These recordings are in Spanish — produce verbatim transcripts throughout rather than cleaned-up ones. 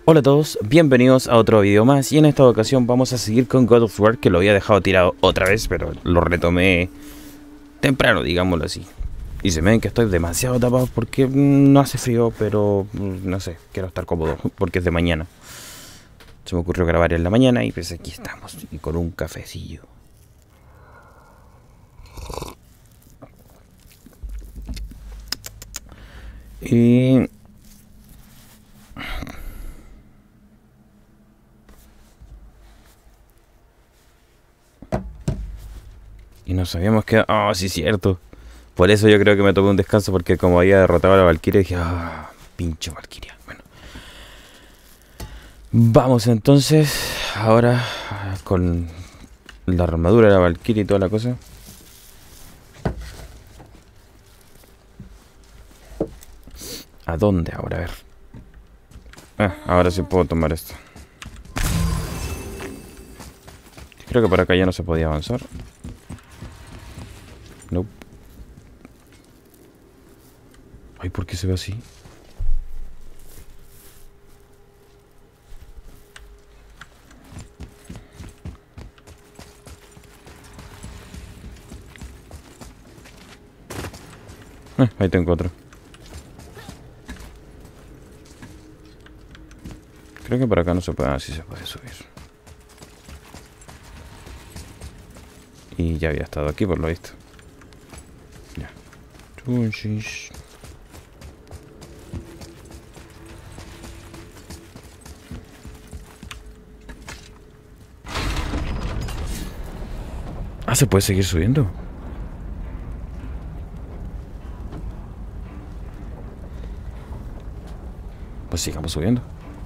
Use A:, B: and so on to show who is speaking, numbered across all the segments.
A: Hola a todos, bienvenidos a otro video más y en esta ocasión vamos a seguir con God of War, que lo había dejado tirado otra vez, pero lo retomé temprano, digámoslo así. Y se me ven que estoy demasiado tapado porque no hace frío, pero no sé, quiero estar cómodo porque es de mañana. Se me ocurrió grabar en la mañana y pues aquí estamos, y con un cafecillo. Y... Y nos habíamos quedado... Ah, oh, sí, cierto. Por eso yo creo que me tomé un descanso, porque como había derrotado a la Valkyria, dije... Ah, pinche Valkyria. Bueno. Vamos entonces, ahora, con la armadura de la Valkyria y toda la cosa. ¿A dónde ahora? A ver. Ah, ahora sí puedo tomar esto. Creo que por acá ya no se podía avanzar. No. Nope. Ay, ¿por qué se ve así? Eh, ahí tengo otro. Creo que por acá no se puede. Ah, sí se puede subir. Y ya había estado aquí por lo visto. Ya. Ah, ¿se puede seguir subiendo? Pues sigamos subiendo.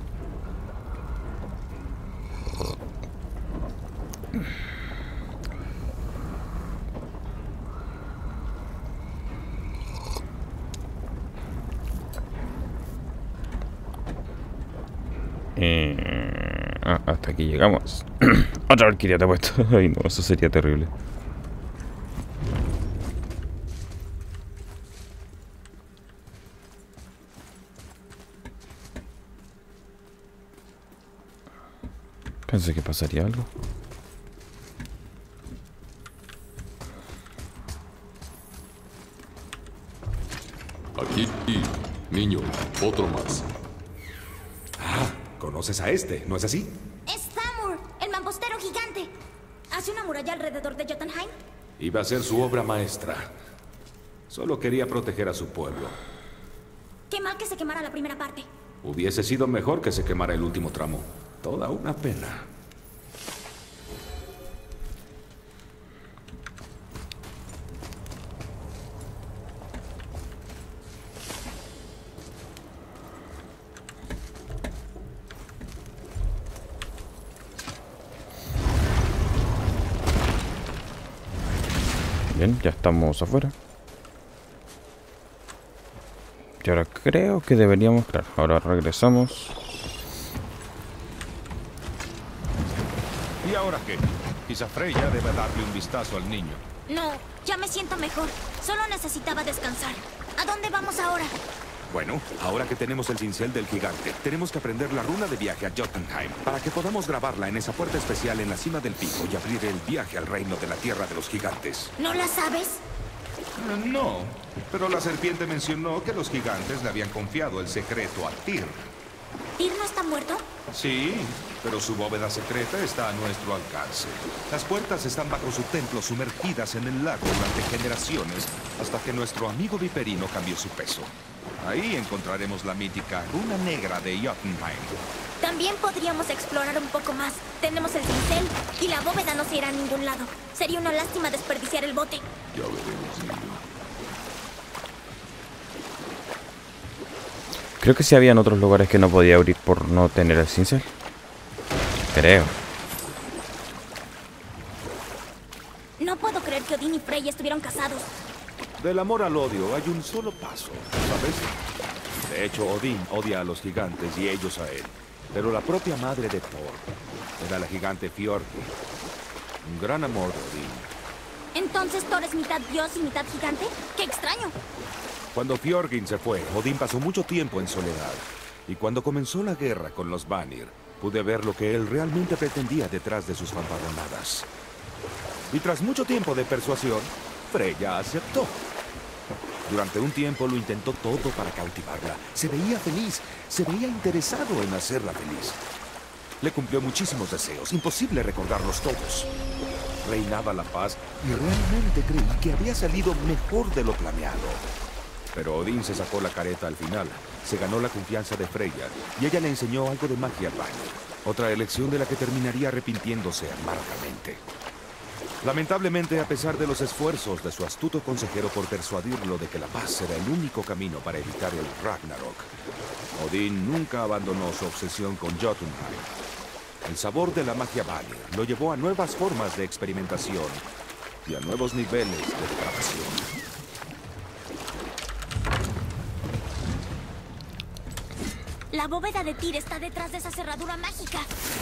A: Eh, ah, hasta aquí llegamos. Otra Valkyria te he puesto. Ay no, eso sería terrible. Pensé que pasaría algo.
B: Aquí, niño, otro más.
C: Ah, conoces a este, ¿no es así?
D: Es Thamur, el mambostero gigante. ¿Hace una muralla alrededor de Jotunheim?
C: Iba a ser su obra maestra. Solo quería proteger a su pueblo.
D: Qué mal que se quemara la primera parte.
C: Hubiese sido mejor que se quemara el último tramo. Toda una pena.
A: Bien, ya estamos afuera. Y ahora creo que deberíamos... Claro, ahora regresamos.
E: ¿Y ahora qué? Quizá Freya debe darle un vistazo al niño.
D: No, ya me siento mejor. Solo necesitaba descansar. ¿A dónde vamos ahora?
E: Bueno, ahora que tenemos el cincel del gigante, tenemos que aprender la runa de viaje a Jotunheim para que podamos grabarla en esa puerta especial en la cima del pico y abrir el viaje al reino de la tierra de los gigantes.
D: ¿No la sabes?
E: Eh, No, pero la serpiente mencionó que los gigantes le habían confiado el secreto a Tyr.
D: ¿Tyr no está muerto?
E: Sí, pero su bóveda secreta está a nuestro alcance. Las puertas están bajo su templo, sumergidas en el lago durante generaciones, hasta que nuestro amigo viperino cambió su peso. Ahí encontraremos la mítica runa negra de Jotunheim.
D: También podríamos explorar un poco más. Tenemos el cincel y la bóveda no se irá a ningún lado. Sería una lástima desperdiciar el bote.
B: Ya veremos, niño.
A: Creo que sí habían otros lugares que no podía abrir por no tener el cincel. Creo.
D: No puedo creer que Odín y Frey estuvieron casados.
E: Del amor al odio hay un solo paso, ¿sabes? De hecho, Odín odia a los gigantes y ellos a él. Pero la propia madre de Thor era la gigante Fjord. Un gran amor de Odín.
D: ¿Entonces Thor es mitad dios y mitad gigante? ¡Qué extraño!
E: Cuando Fjorgyn se fue, Odín pasó mucho tiempo en soledad. Y cuando comenzó la guerra con los Vanir, pude ver lo que él realmente pretendía detrás de sus fanfarronadas. Y tras mucho tiempo de persuasión, Freya aceptó. Durante un tiempo lo intentó todo para cautivarla. Se veía feliz, se veía interesado en hacerla feliz. Le cumplió muchísimos deseos, imposible recordarlos todos. Reinaba la paz y realmente creí que había salido mejor de lo planeado. Pero Odín se sacó la careta al final, se ganó la confianza de Freya y ella le enseñó algo de magia Vanir. Otra elección de la que terminaría arrepintiéndose amargamente. Lamentablemente, a pesar de los esfuerzos de su astuto consejero por persuadirlo de que la paz era el único camino para evitar el Ragnarok, Odín nunca abandonó su obsesión con Jotunheim. El sabor de la magia Vanir lo llevó a nuevas formas de experimentación y a nuevos niveles de depravación.
D: La bóveda de Tyr está detrás de esa cerradura mágica.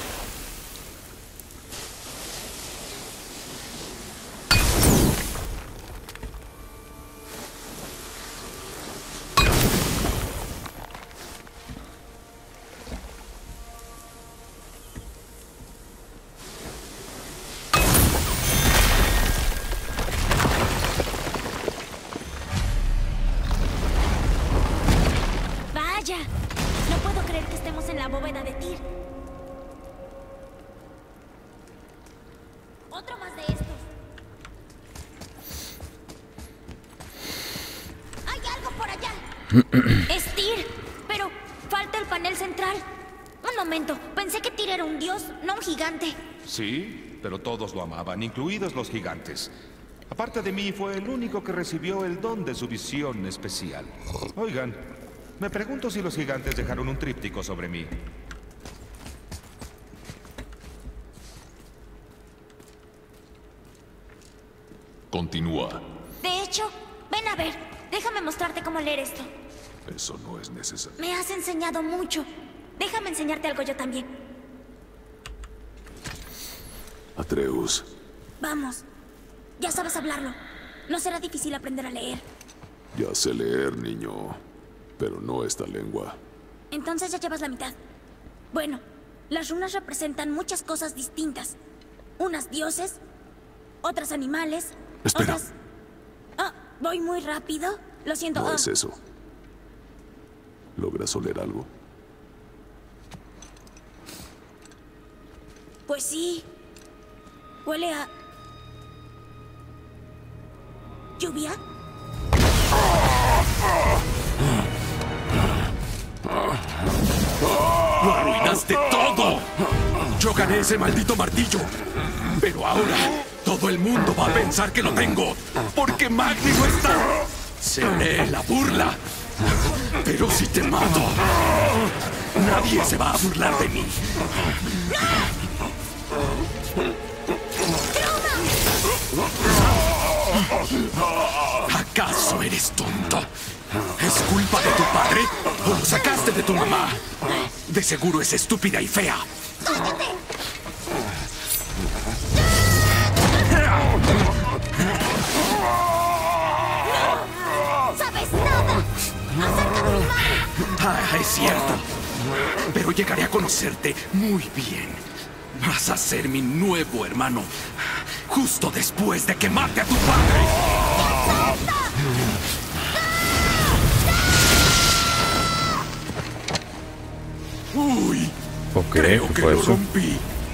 D: No puedo creer que estemos en la bóveda de Tyr. Otro más de estos. ¡Hay algo por allá! Es Tyr, pero falta el panel central. Un momento, pensé que Tyr era un dios, no un gigante.
E: Sí, pero todos lo amaban, incluidos los gigantes. Aparte de mí, fue el único que recibió el don de su visión especial. Oigan, me pregunto si los gigantes dejaron un tríptico sobre mí.
B: Continúa.
D: De hecho, ven a ver. Déjame mostrarte cómo leer esto.
B: Eso no es necesario.
D: Me has enseñado mucho. Déjame enseñarte algo yo también.
B: Atreus.
D: Vamos. Ya sabes hablarlo. No será difícil aprender a leer.
B: Ya sé leer, niño. Pero no esta lengua.
D: Entonces ya llevas la mitad. Bueno, las runas representan muchas cosas distintas. Unas dioses, otras animales,
B: Espera.
D: otras... Ah, voy muy rápido. Lo siento.
B: No
D: ah.
B: es eso. ¿Logras oler algo?
D: Pues sí. Huele a... ¿lluvia?
F: ¡Lo arruinaste todo! Yo gané ese maldito martillo. Pero ahora todo el mundo va a pensar que lo tengo. Porque Magni no está. Seré la burla. Pero si te mato, nadie se va a burlar de mí. ¿Acaso eres tonto? ¿Es culpa de tu padre o lo sacaste de tu mamá? De seguro es estúpida y fea.
D: ¡Cállate! ¡No sabes nada acerca de mi madre!
F: Ah, es cierto. Pero llegaré a conocerte muy bien. Vas a ser mi nuevo hermano. Justo después de que mate a tu padre. Uy,
A: Ok,
F: creo
A: ¿qué
F: que
A: fue
F: lo
A: eso?
F: rompí.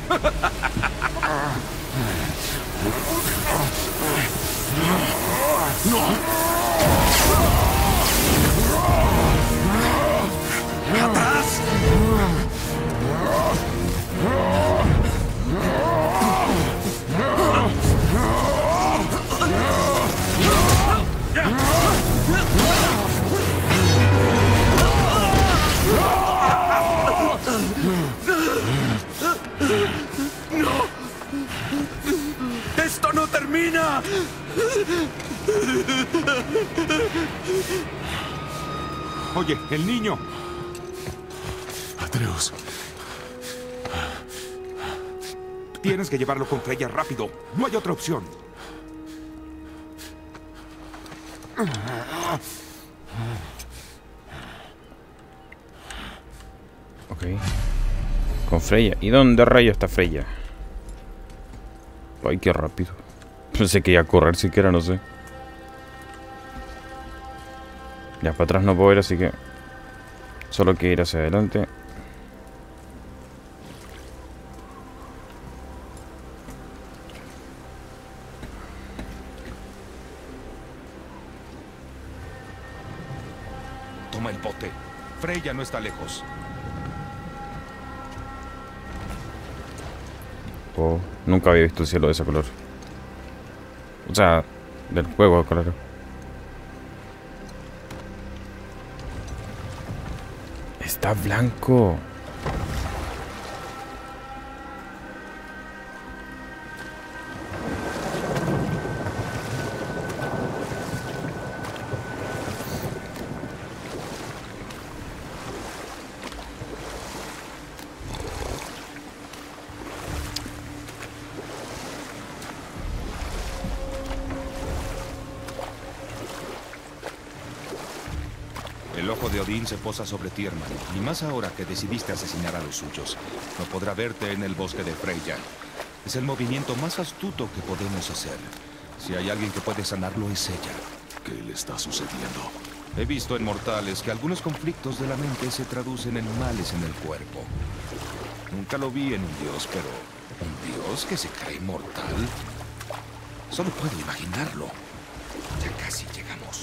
F: No. ¡Atrás! ¡No! ¡Esto no termina!
E: Oye, el niño.
B: Atreus.
E: Tienes que llevarlo con Freya rápido. No hay otra opción.
A: Ok. Con Freya. ¿Y dónde rayo está Freya? Ay, qué rápido. Pensé que iba a correr siquiera, no sé. Ya, para atrás no puedo ir, así que... Solo hay que ir hacia adelante.
E: Toma el bote. Freya no está lejos.
A: Oh, nunca había visto el cielo de ese color. O sea, del juego, claro. Está blanco.
E: El ojo de Odín se posa sobre ti, hermano. Y más ahora que decidiste asesinar a los suyos. No podrá verte en el bosque de Freya. Es el movimiento más astuto que podemos hacer. Si hay alguien que puede sanarlo, es ella.
B: ¿Qué le está sucediendo?
E: He visto en Mortales que algunos conflictos de la mente se traducen en males en el cuerpo. Nunca lo vi en un dios, pero... ¿un dios que se cree mortal? Solo puedo imaginarlo. Ya casi llegamos.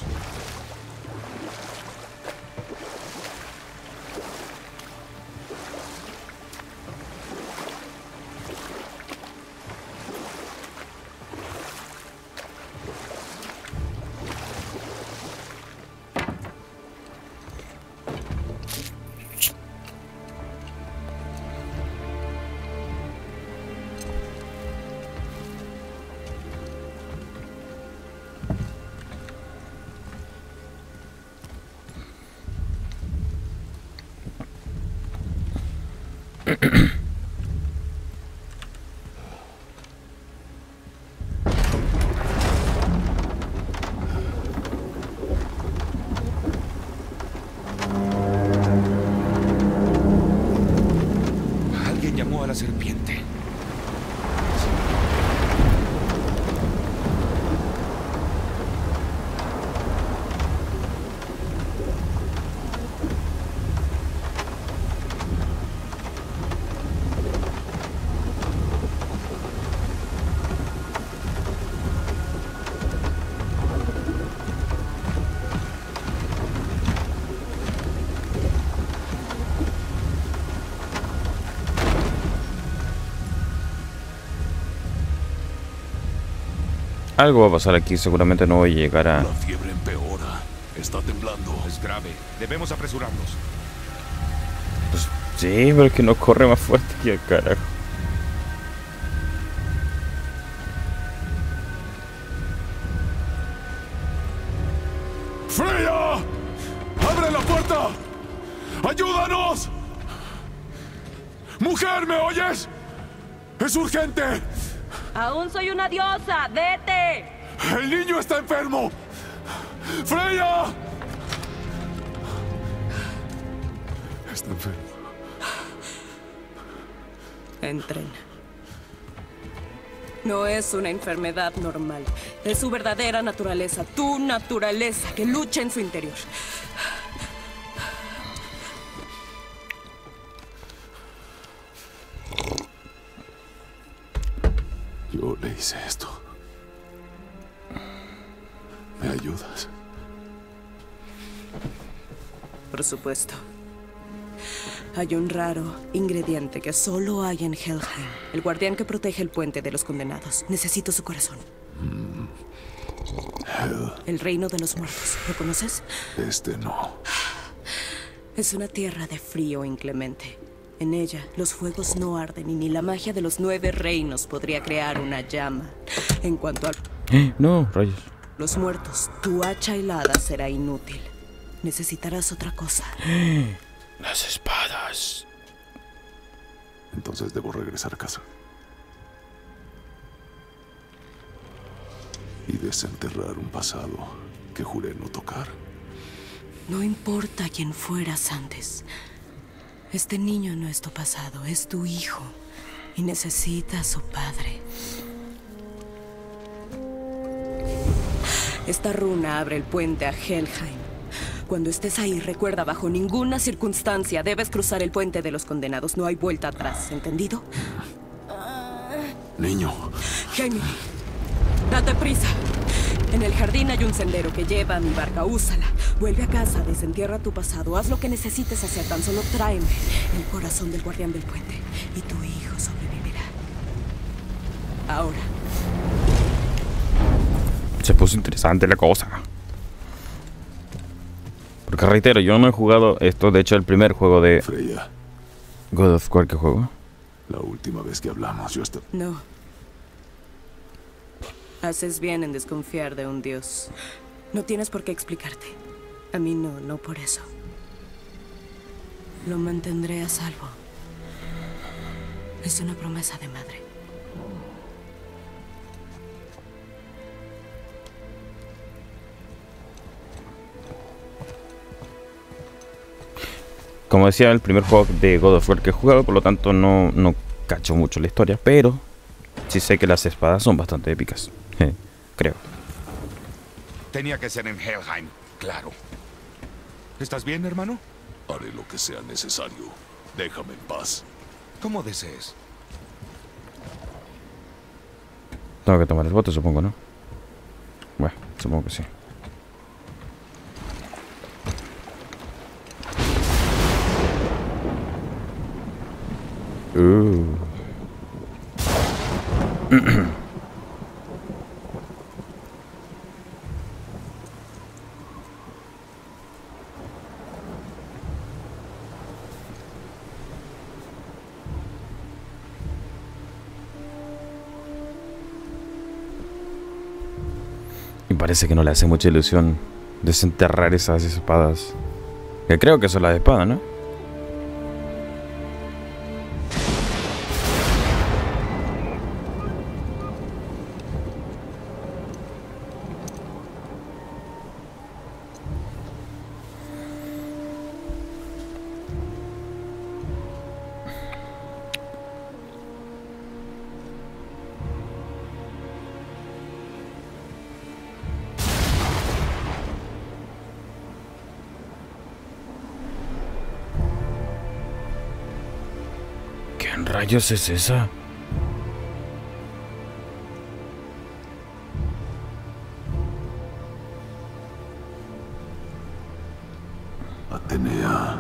E: Alguien llamó a la serpiente.
A: Algo va a pasar aquí, seguramente no voy a llegar a...
B: La fiebre empeora. Está temblando.
E: Es grave. Debemos apresurarnos.
A: Pues, sí, pero es que no corre más fuerte que el carajo.
F: ¡Freya! ¡Abre la puerta! ¡Ayúdanos! ¡Mujer, ¿me oyes? ¡Es urgente!
G: ¡Aún soy una diosa! ¡Vete!
F: ¡El niño está enfermo! ¡Freya! Está enfermo.
G: Entren. No es una enfermedad normal. Es su verdadera naturaleza, tu naturaleza, que lucha en su interior.
B: Yo le hice esto. ¿Me ayudas?
G: Por supuesto. Hay un raro ingrediente que solo hay en Helheim. El guardián que protege el puente de los condenados. Necesito su corazón.
B: Mm. Hell.
G: El reino de los muertos. ¿Lo conoces?
B: Este no.
G: Es una tierra de frío inclemente. En ella, los fuegos no arden y ni la magia de los nueve reinos podría crear una llama. En cuanto a
A: No, rayos.
G: los muertos, tu hacha helada será inútil. Necesitarás otra cosa.
A: Las espadas.
B: Entonces debo regresar a casa. Y desenterrar un pasado que juré no tocar.
G: No importa quién fueras antes. Este niño no es tu pasado, es tu hijo. Y necesita a su padre. Esta runa abre el puente a Helheim. Cuando estés ahí, recuerda, bajo ninguna circunstancia debes cruzar el puente de los condenados. No hay vuelta atrás, ¿entendido?
F: Niño.
G: Jaime, date prisa. En el jardín hay un sendero que lleva a mi barca. Úsala. Vuelve a casa, desentierra tu pasado. Haz lo que necesites hacer. Tan solo tráeme el corazón del guardián del puente. Y tu hijo sobrevivirá. Ahora.
A: Se puso interesante la cosa. Porque reitero, yo no he jugado esto. De hecho, el primer juego de
B: Freya,
A: God of War que juego.
B: la última vez que hablamos yo estaba...
G: No. Haces bien en desconfiar de un dios. No tienes por qué explicarte. A mí no, no por eso. Lo mantendré a salvo. Es una promesa de madre.
A: Como decía, el primer juego de God of War que he jugado, por lo tanto no, no cacho mucho la historia, pero sí sé que las espadas son bastante épicas. Creo.
E: Tenía que ser en Helheim, claro. ¿Estás bien, hermano?
B: Haré lo que sea necesario. Déjame en paz.
E: Como desees.
A: Tengo que tomar el bote, supongo, ¿no? Bueno, supongo que sí. Uh. Y parece que no le hace mucha ilusión desenterrar esas espadas. Que creo que son las espadas, ¿no? ¿Qué rayos es esa?
B: Atenea.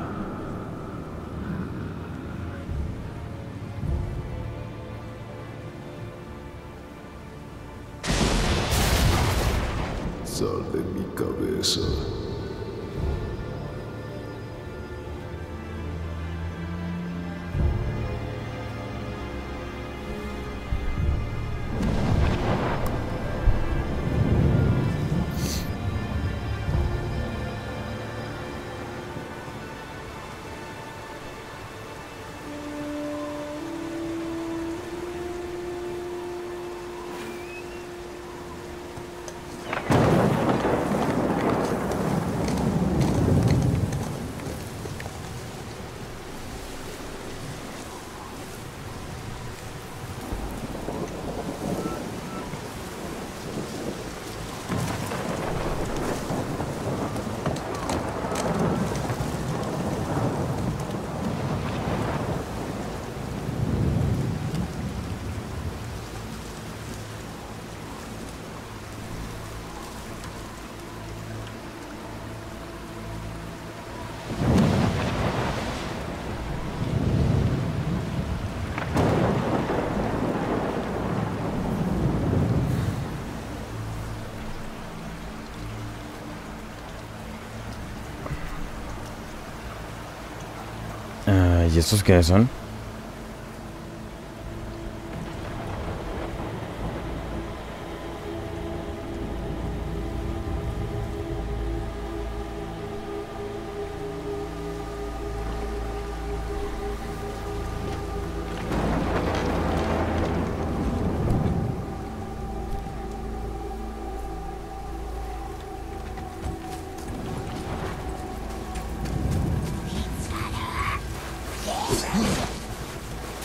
B: Sal de mi cabeza.
A: Ah, ¿y estos qué son?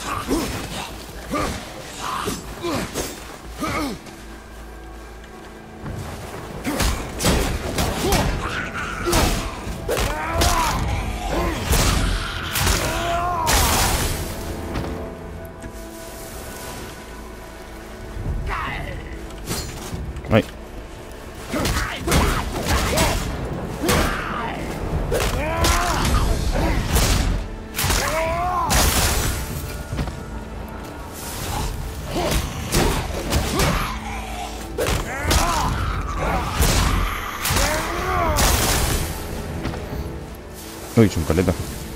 A: Ay. Uy, chocolate.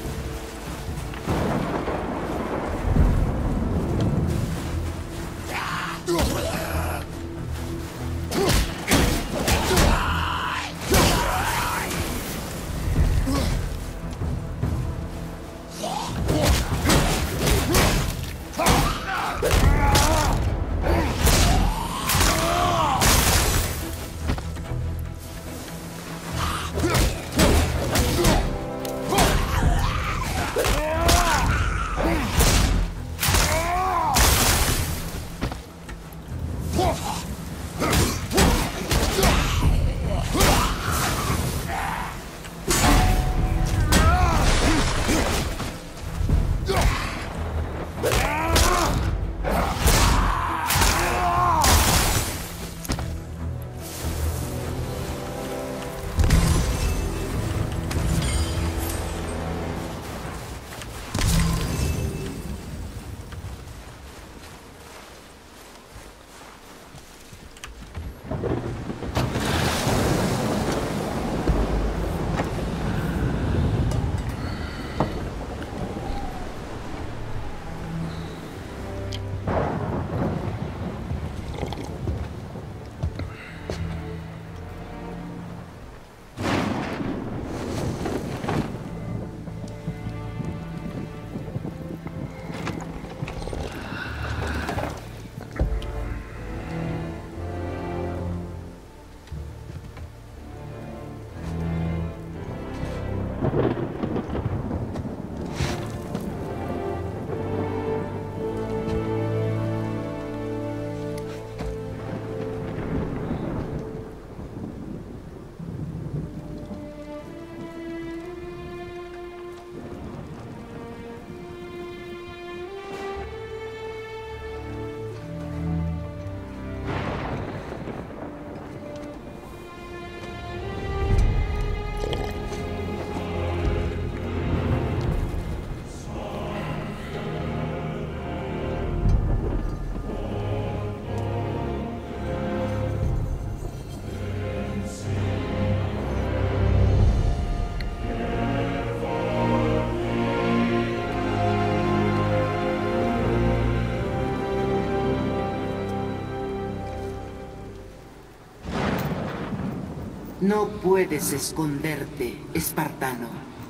H: No puedes esconderte, espartano.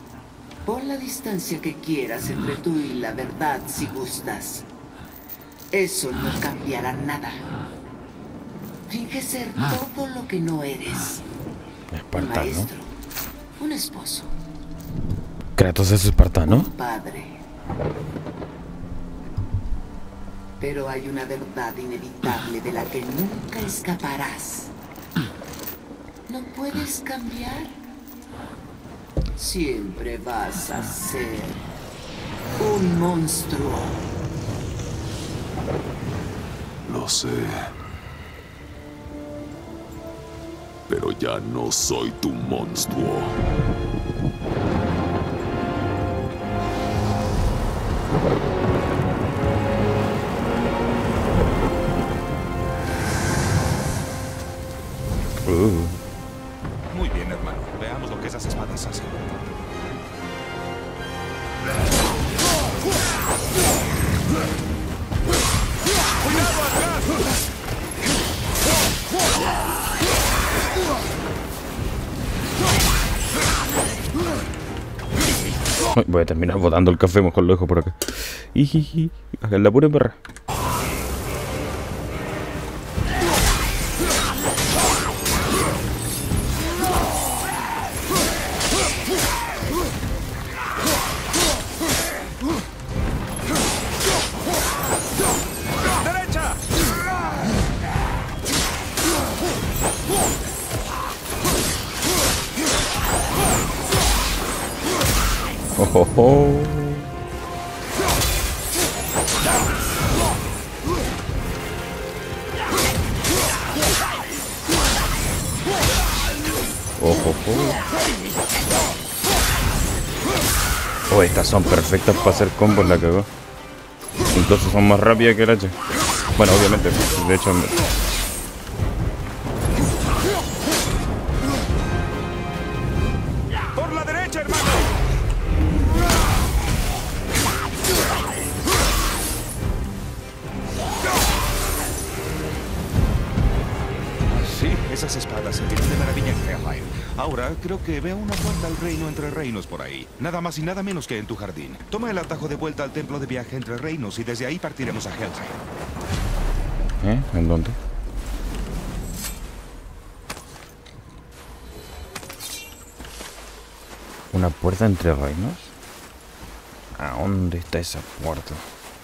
H: Pon la distancia que quieras entre tú y la verdad si gustas. Eso no cambiará nada. Finge ser todo lo que no eres. Un maestro, un esposo.
A: Kratos es espartano.
H: Un padre. Pero hay una verdad inevitable de la que nunca escaparás. ¿No puedes cambiar? Siempre vas a ser un monstruo.
B: Lo sé. Pero ya no soy tu monstruo.
A: Uh.
E: Muy bien, hermano. Veamos lo que esas espadas hacen.
A: Uy, voy a terminar botando el café, mejor lo dejo por acá. Ijiji, hagan la pura perra. Oh. Ojo, ojo. Oh, estas son perfectas para hacer combos, la cagó. Incluso son más rápidas que el hacha. Bueno, obviamente, de hecho...
E: ¡Por la derecha, hermano! Sí, esas espadas se tiran de maravilla en Helheim. Ahora creo que veo una puerta al reino entre reinos por ahí. Nada más y nada menos que en tu jardín. Toma el atajo de vuelta al templo de viaje entre reinos y desde ahí partiremos a Helheim.
A: ¿Eh? ¿En dónde? ¿Una puerta entre reinos? ¿A dónde está esa puerta?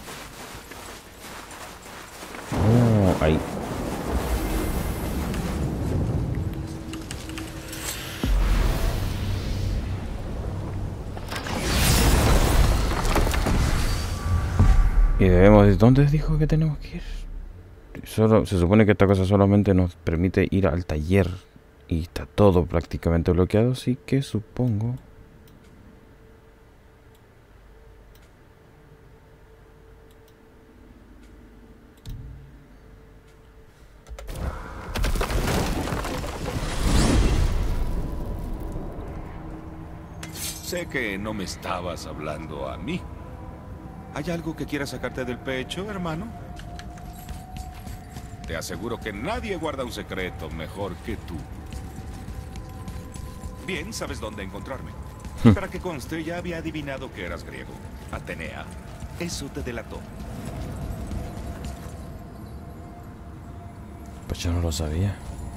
A: Oh, ahí. Y debemos... ¿Dónde dijo que tenemos que ir? Solo, se supone que esta cosa solamente nos permite ir al taller. Y está todo prácticamente bloqueado, así que supongo...
E: Sé que no me estabas hablando a mí. ¿Hay algo que quieras sacarte del pecho, hermano? Te aseguro que nadie guarda un secreto mejor que tú. Bien, sabes dónde encontrarme. Para que conste, ya había adivinado que eras griego. Atenea. Eso te delató.
A: Pues yo no lo sabía.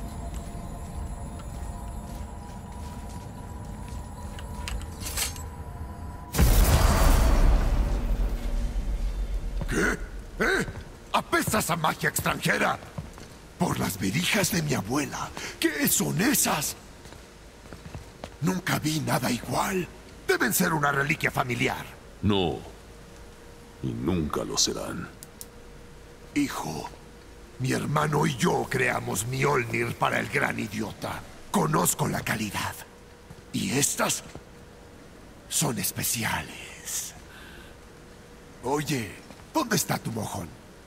F: ¿Qué? ¿Eh? ¿Apestas a magia extranjera? Por las verijas de mi abuela. ¿Qué son esas? Nunca vi nada igual. Deben ser una reliquia familiar.
B: No. Y nunca lo serán.
F: Hijo, mi hermano y yo creamos Mjolnir para el gran idiota. Conozco la calidad. Y estas son especiales. Oye, ¿dónde está tu mojón?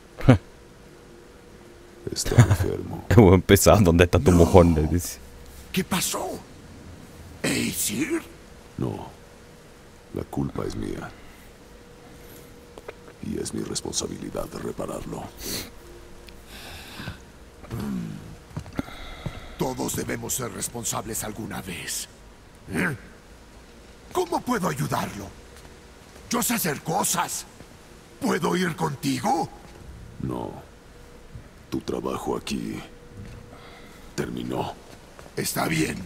B: Está enfermo.
A: Hemos empezado. ¿Dónde está tu
F: No.
A: mojón? Le dice.
F: ¿Qué pasó? ¿Aesir?
B: No. La culpa es mía. Y es mi responsabilidad repararlo.
F: Todos debemos ser responsables alguna vez. ¿Eh? ¿Cómo puedo ayudarlo? Yo sé hacer cosas. ¿Puedo ir contigo?
B: No. Tu trabajo aquí terminó.
F: Está bien.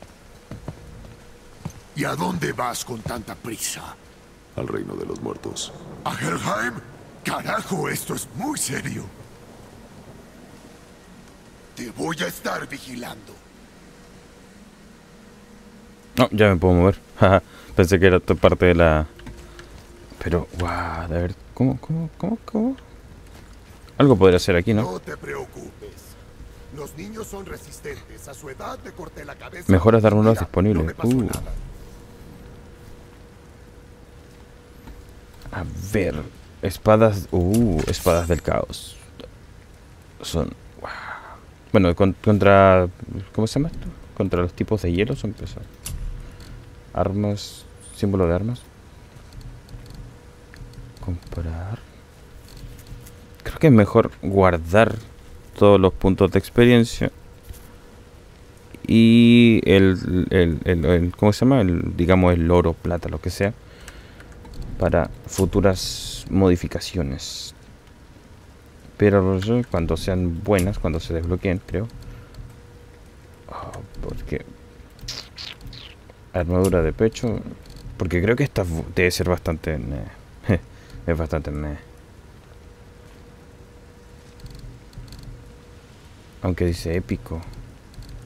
F: ¿Y a dónde vas con tanta prisa?
B: Al reino de los muertos.
F: ¿A Helheim? Carajo, esto es muy serio. Te voy a estar vigilando.
A: No, ya me puedo mover. Pensé que era otra parte de la... Pero, wow, a ver, ¿cómo, cómo, cómo, cómo? Algo podría hacer aquí, ¿no?
F: No te preocupes. Los niños son resistentes. A su edad te corté la cabeza.
A: Mejoras de armaduras
F: Mira,
A: disponibles.
F: no me pasó
A: Uh.
F: nada.
A: A ver, espadas, uh, espadas del caos. Son, wow. Bueno, con- contra, ¿cómo se llama esto? Contra los tipos de hielo son pesados. Armas, símbolo de armas. Comprar. Creo que es mejor guardar todos los puntos de experiencia. Y el, el, el, el- ¿cómo se llama? El, digamos el oro, plata, lo que sea. Para futuras modificaciones. Pero cuando sean buenas, cuando se desbloqueen, creo. Oh, porque... Armadura de pecho. Porque creo que esta debe ser bastante... meh. Es bastante meh. Aunque dice épico.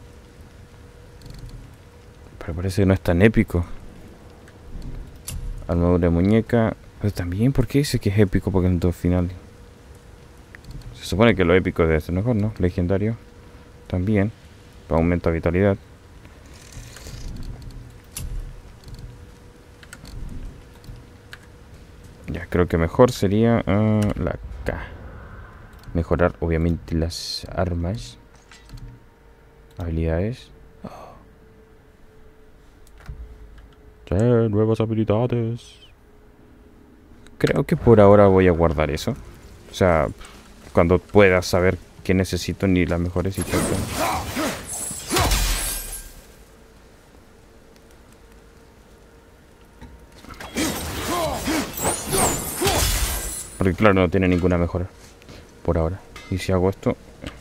A: Pero parece que no es tan épico. Armadura de muñeca. Pero también, ¿por qué dice que es épico? Porque en todo final. Se supone que lo épico debe ser mejor, ¿no? Legendario. También. Aumenta vitalidad. Ya, creo que mejor sería uh, la K. Mejorar, obviamente, las armas. Habilidades. Oh. Sí, nuevas habilidades. Creo que por ahora voy a guardar eso. O sea, cuando pueda saber qué necesito ni las mejores y todo. Porque claro, no tiene ninguna mejora por ahora. Y si hago esto,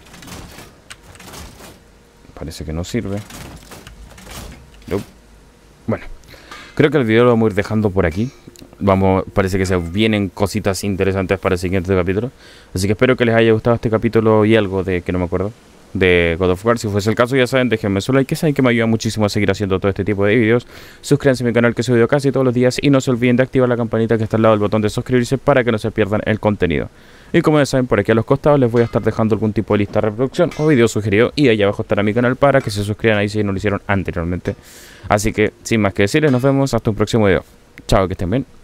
A: parece que no sirve. Nope. Bueno, creo que el video lo vamos a ir dejando por aquí. Vamos, parece que se vienen cositas interesantes para el siguiente capítulo. Así que espero que les haya gustado este capítulo y algo de que no me acuerdo de God of War. Si fuese el caso, ya saben, déjenme su like, que saben que me ayuda muchísimo a seguir haciendo todo este tipo de vídeos. Suscríbanse a mi canal, que subo casi todos los días, y no se olviden de activar la campanita que está al lado del botón de suscribirse para que no se pierdan el contenido. Y como ya saben, por aquí a los costados les voy a estar dejando algún tipo de lista de reproducción o video sugerido, y ahí abajo estará mi canal para que se suscriban ahí si no lo hicieron anteriormente. Así que sin más que decirles, nos vemos hasta un próximo video. Chao, que estén bien.